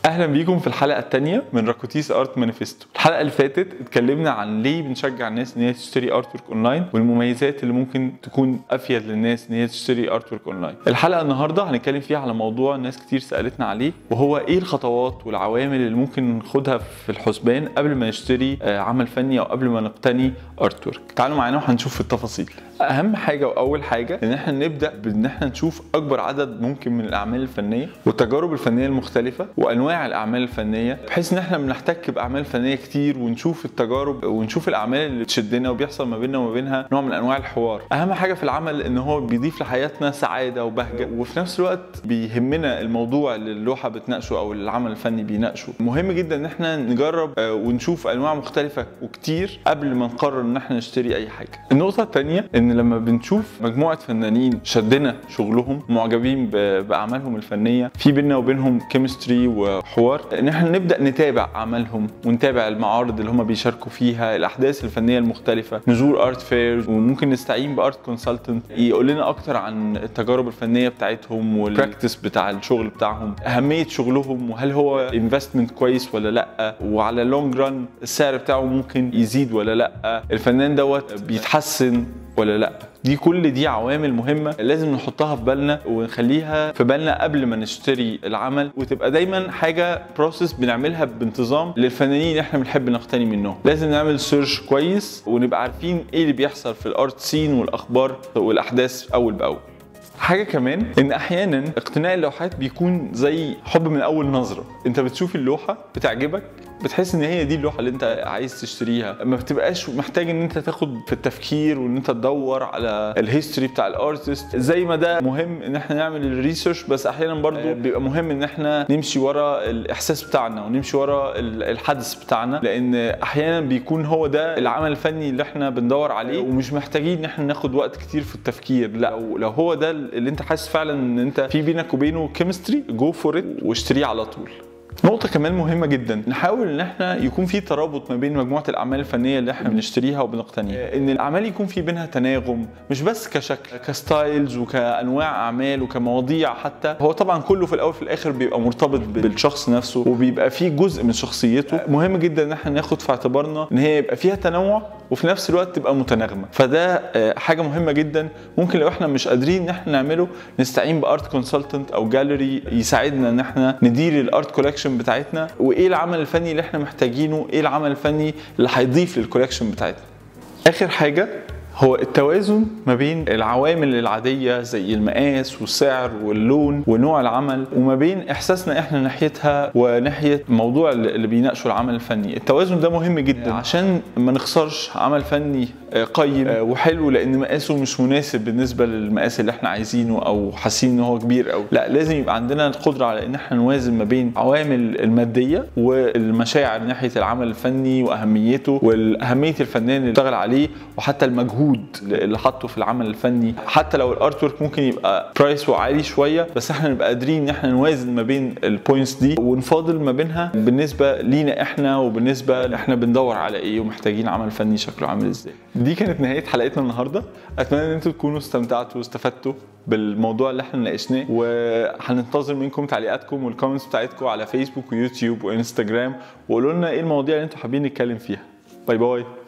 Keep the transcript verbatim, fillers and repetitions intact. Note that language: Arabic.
اهلا بيكم في الحلقه الثانيه من راكوتيس ارت مانيفيستو. الحلقه اللي فاتت اتكلمنا عن ليه بنشجع الناس ان هي تشتري ارت ورك اونلاين والمميزات اللي ممكن تكون افيد للناس ان هي تشتري ارت ورك اونلاين. الحلقه النهارده هنتكلم فيها على موضوع ناس كتير سالتنا عليه، وهو ايه الخطوات والعوامل اللي ممكن ناخدها في الحسبان قبل ما نشتري عمل فني او قبل ما نقتني ارت ورك. تعالوا معانا وهنشوف التفاصيل. اهم حاجه واول حاجه ان احنا نبدا بان احنا نشوف اكبر عدد ممكن من الاعمال الفنيه والتجارب الفنيه المختلفه وانواع الاعمال الفنيه، بحيث ان احنا بنحتك باعمال فنيه كتير ونشوف التجارب ونشوف الاعمال اللي تشدنا وبيحصل ما بيننا وما بينها نوع من انواع الحوار. اهم حاجه في العمل ان هو بيضيف لحياتنا سعاده وبهجه، وفي نفس الوقت بيهمنا الموضوع اللي اللوحه بتناقشه او العمل الفني بيناقشه. مهم جدا ان احنا نجرب ونشوف انواع مختلفه وكتير قبل ما نقرر ان احنا نشتري اي حاجه. النقطه الثانيه ان لما بنشوف مجموعه فنانين شدنا شغلهم، معجبين باعمالهم الفنيه، في بيننا وبينهم كيمستري وحوار، ان احنا نبدا نتابع اعمالهم ونتابع المعارض اللي هم بيشاركوا فيها، الاحداث الفنيه المختلفه، نزور ارت فيرز، وممكن نستعين بارت كونسلتنت يقول لنا اكتر عن التجارب الفنيه بتاعتهم والبراكتس بتاع الشغل بتاعهم، اهميه شغلهم، وهل هو انفستمنت كويس ولا لا، وعلى لونج ران السعر بتاعه ممكن يزيد ولا لا، الفنان دوت بيتحسن ولا لا. دي كل دي عوامل مهمه لازم نحطها في بالنا ونخليها في بالنا قبل ما نشتري العمل، وتبقى دايما حاجه بروسيس بنعملها بانتظام للفنانين اللي احنا بنحب نقتني منهم. لازم نعمل سيرش كويس ونبقى عارفين ايه اللي بيحصل في الارت سين والاخبار والاحداث اول باول. حاجه كمان ان احيانا اقتناء اللوحات بيكون زي حب من اول نظره. انت بتشوف اللوحه بتعجبك، بتحس ان هي دي اللوحه اللي انت عايز تشتريها، ما بتبقاش محتاج ان انت تاخد في التفكير وان انت تدور على الهيستوري بتاع الارتست. زي ما ده مهم ان احنا نعمل الريسيرش، بس احيانا برضو بيبقى مهم ان احنا نمشي ورا الاحساس بتاعنا ونمشي ورا الحدث بتاعنا، لان احيانا بيكون هو ده العمل الفني اللي احنا بندور عليه، ومش محتاجين ان احنا ناخد وقت كتير في التفكير. لا، لو هو ده اللي انت حاسس فعلا ان انت في بينك وبينه كيمستري، جو فور ات واشتريه على طول. نقطة كمان مهمة جدا، نحاول ان احنا يكون في ترابط ما بين مجموعة الاعمال الفنية اللي احنا بنشتريها وبنقتنيها، ان الاعمال يكون في بينها تناغم، مش بس كشكل، كستايلز وكانواع اعمال وكمواضيع. حتى هو طبعا كله في الاول في الاخر بيبقى مرتبط بالشخص نفسه وبيبقى فيه جزء من شخصيته. مهم جدا ان احنا ناخد في اعتبارنا ان هي يبقى فيها تنوع وفي نفس الوقت تبقى متناغمه، فده حاجه مهمه جدا. ممكن لو احنا مش قادرين ان احنا نعمله نستعين بارت كونسلتنت او جاليري يساعدنا ان احنا ندير الارت كولكشن بتاعتنا، وايه العمل الفني اللي احنا محتاجينه، ايه العمل الفني اللي هيضيف للكولكشن بتاعتنا. اخر حاجه هو التوازن ما بين العوامل العادية زي المقاس والسعر واللون ونوع العمل، وما بين احساسنا احنا ناحيتها وناحية الموضوع اللي بيناقشه العمل الفني. التوازن ده مهم جدا عشان ما نخسرش عمل فني قيم وحلو لان مقاسه مش مناسب بالنسبة للمقاس اللي احنا عايزينه او حاسين ان هو كبير قوي. لا، لازم يبقى عندنا القدرة على ان احنا نوازن ما بين عوامل المادية والمشاعر ناحية العمل الفني واهميته واهمية الفنان اللي اشتغل عليه، وحتى المجهود اللي حطه في العمل الفني. حتى لو الارت ورك ممكن يبقى برايسه عالي شويه، بس احنا نبقى قادرين ان احنا نوازن ما بين البوينتس دي ونفاضل ما بينها بالنسبه لينا احنا وبالنسبه احنا بندور على ايه ومحتاجين عمل فني شكله عامل ازاي. دي كانت نهايه حلقتنا النهارده. اتمنى ان انتم تكونوا استمتعتوا واستفدتوا بالموضوع اللي احنا ناقشناه، وهننتظر منكم تعليقاتكم والكومنتس بتاعتكم على فيسبوك ويوتيوب وانستجرام، وقولوا لنا ايه المواضيع اللي انتم حابين نتكلم فيها. باي باي.